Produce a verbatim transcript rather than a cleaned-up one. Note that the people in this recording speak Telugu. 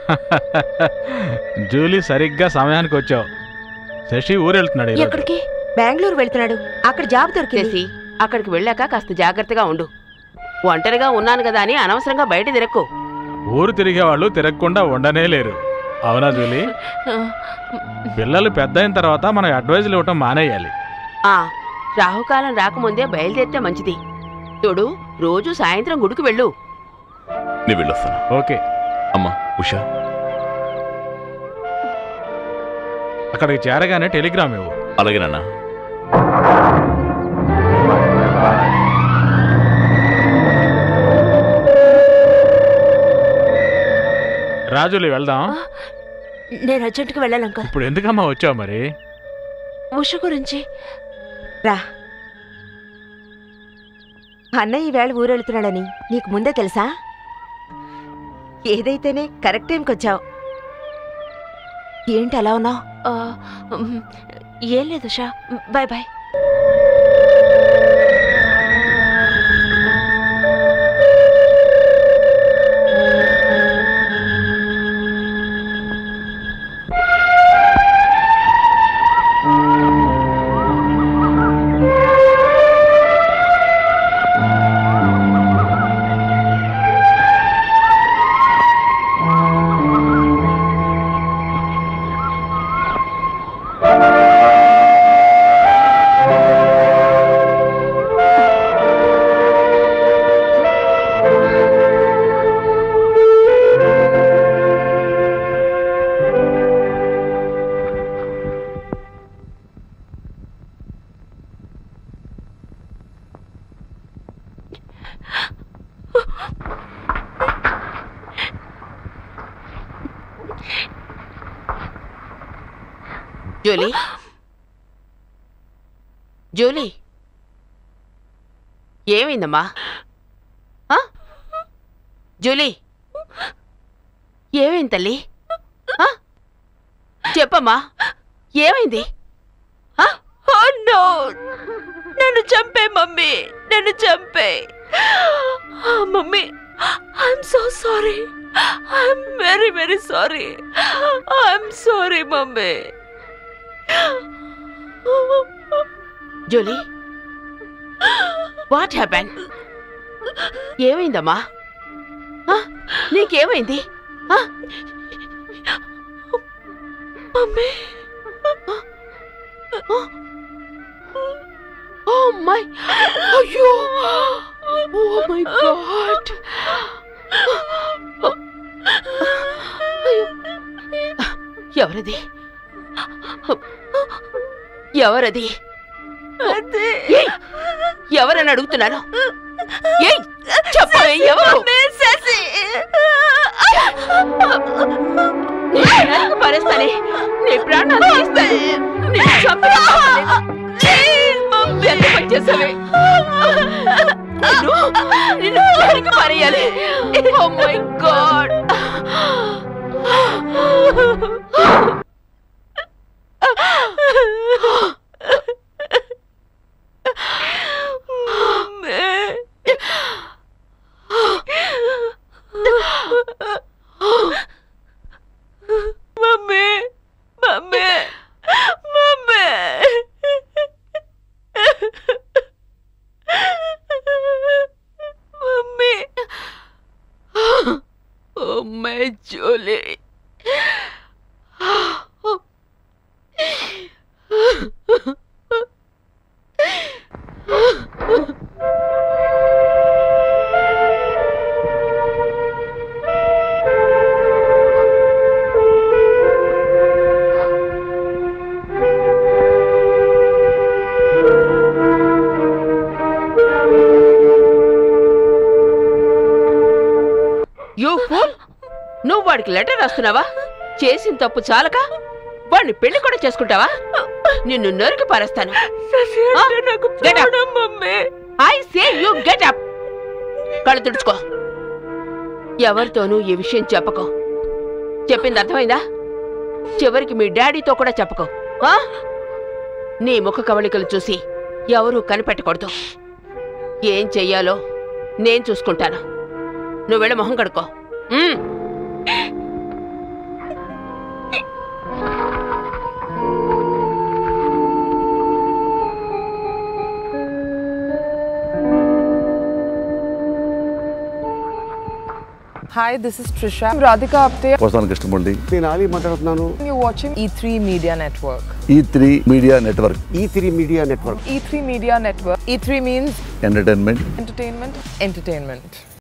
జూలీ సరిగ్గా సమయానికి వచ్చావు. శశి ఊరెళ్తున్నాడు. ఎక్కడికి? బెంగళూరు వెళ్తున్నాడు. అక్కడ జాబ్ దొరికేసి అక్కడికి వెళ్ళాక కాస్త జాగ్రత్తగా ఉండు. ఒంటరిగా ఉన్నాను కదా అని అనవసరంగా బయట తిరక్కు. ఊరు తిరిగేవాళ్ళు తిరగకుండా ఉండనే లేరు. అవునా జూలీ? పిల్లలు పెద్ద అయిన తర్వాత మనం అడ్వైజులు ఇవ్వటం మానేయాలి. ఆ రాహుకాలం రాకముందే బయలుదేరితే మంచిది. చూడు, రోజు సాయంత్రం గుడికి వెళ్ళు. నీ వెళ్ళొస్తాను. ఓకే అమ్మా ఉషా, అక్కడికి చేరగానే టెలిగ్రామ్ ఇవ్వు. అలాగేనన్నా. రాజులు వెళ్దాం. నేను అర్జెంటుగా వెళ్ళాలి అంకల్. ఇప్పుడు ఎందుకమ్మా వచ్చావు? మరి ఉష గురించి రా. అన్నయ్య ఈవేళ ఊరెళ్తున్నాడని నీకు ముందే తెలుసా? ఏదైతేనే కరెక్ట్ టైంకి వచ్చావు. ఏంటి అలా ఉన్నావు? ఏం లేదు Usha, bye bye. Julie, Julie, ఏమైందమ్మా? జూలీ, ఏమైంది తల్లి? చెప్పమ్మా, ఏమైంది? నన్ను చంపే మమ్మీ, నన్ను చంపే mummy. I'm so sorry, I'm very very sorry, I'm sorry mummy. Julie, what happen? ఏమైందమ్మా? నీకేమైంది? మమ్మీ, ఓ మై, అయ్యో, ఓ మై గాడ్. ఎవరది? ఎవరది? ఎవరని అడుగుతున్నాను. చెప్పవే, ఎవరు? పరిస్తానే, నీ ప్రాణాలు తీస్తానే, ఎంత పని చేసావే? నిన్ను ఎవరికి పరేయాలి? Oh my god. Mummy, mummy, mummy. Mummy, oh my Julie. You fool, నువ్వు వాడికి లెటర్ రాస్తున్నావా? చేసిన తప్పు చాలక వాడిని పెళ్లి కూడా చేసుకుంటావా? నిన్ను నరికి పారేస్తాను. I say you get up. కళ్ళు తుడుచుకో. ఎవరితోనూ ఈ విషయం చెప్పకో. చెప్పింది అర్థమైందా? చివరికి మీ డాడీతో కూడా చెప్పకో. నీ ముఖ కవళికలు చూసి ఎవరూ కనిపెట్టకూడదు. ఏం చెయ్యాలో నేను చూసుకుంటాను. నువ్వు వెళ్ళి మొహం కడుక్కో. Hi, this is Trisha. I'm Radhika Apte. వస్తాను కృష్ణమూర్తి. నేను ఆలీ మాట్లాడుతున్నాను. You're watching E three Media Network. E three media network. E three media network. E three Media Network. E three means entertainment. entertainment, entertainment.